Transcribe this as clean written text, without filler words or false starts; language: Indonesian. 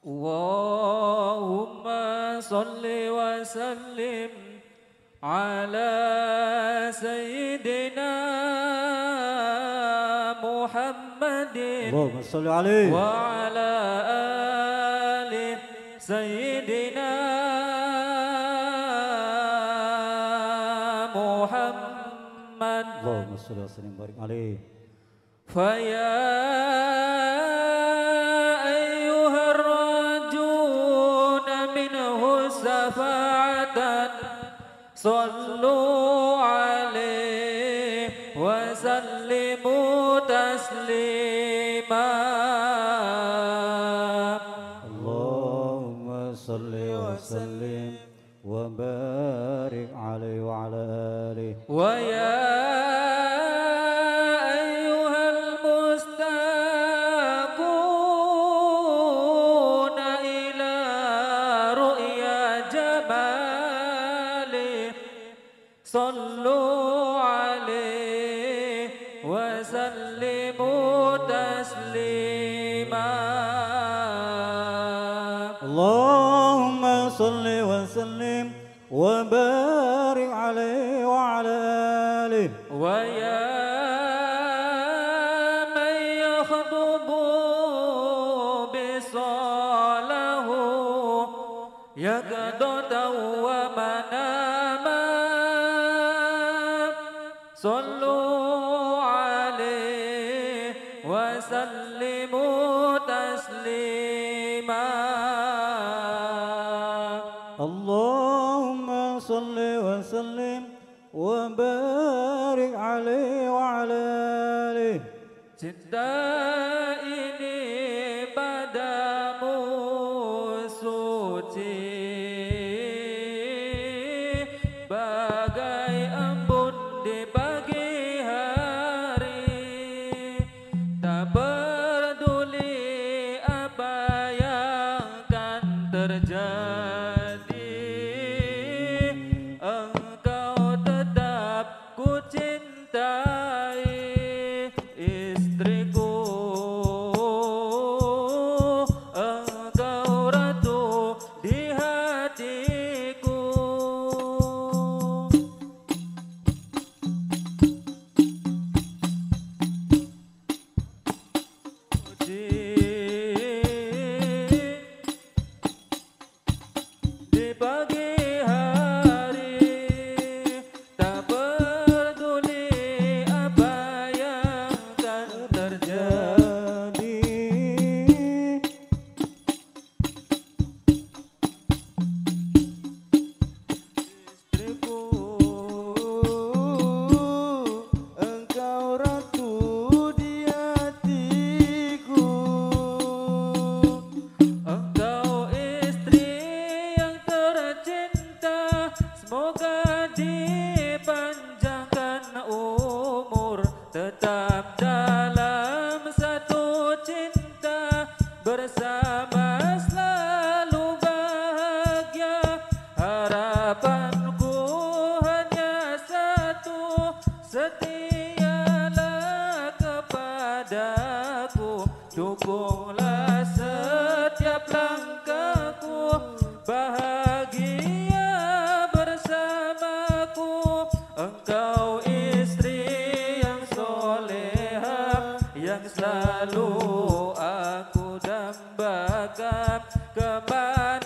Allahumma salli wa sallim ala Sayyidina Muhammadin Allahumma salli alaihi wa ala ali Sayyidina Muhammad. Allahumma salli wa sallim barik alaihi. Faya ayyuhar rajuna minhu safa'atan sallu alaihi wa sallimu taslima. Allahumma salli wa sallim wa barik alaihi wa ala alihi. Wa ya sallu alaihi wa sallimu taslima. Allahumma salli wa sallim wa barik alaihi wa ala alihi. Wa ya man yakhdubu bisalahu yaqdatan wa manama sallu alaihi wa sallimu taslima. Allahumma salli wa sallim wa barik alaihi wa ala alihi. Cinta ini padamu suci bagai embun di pagi hari, tak peduli apa yang akan terjadi, engkau tetap ku cintai, istriku, engkau ratu di hatiku. Di pagi hari, tak peduli apa yang akan terjadi, istriku, engkau ratu di hatiku. Engkau istri yang tercinta, semoga dipanjangkan umur, tetap dalam satu cinta, bersama selalu bahagia. Harapanku hanya satu, setialah kepadaku, dukunglah setiap langkahku, bahagia bersamaku. Engkau istri yang solehah, yang selalu aku dambakan, kemana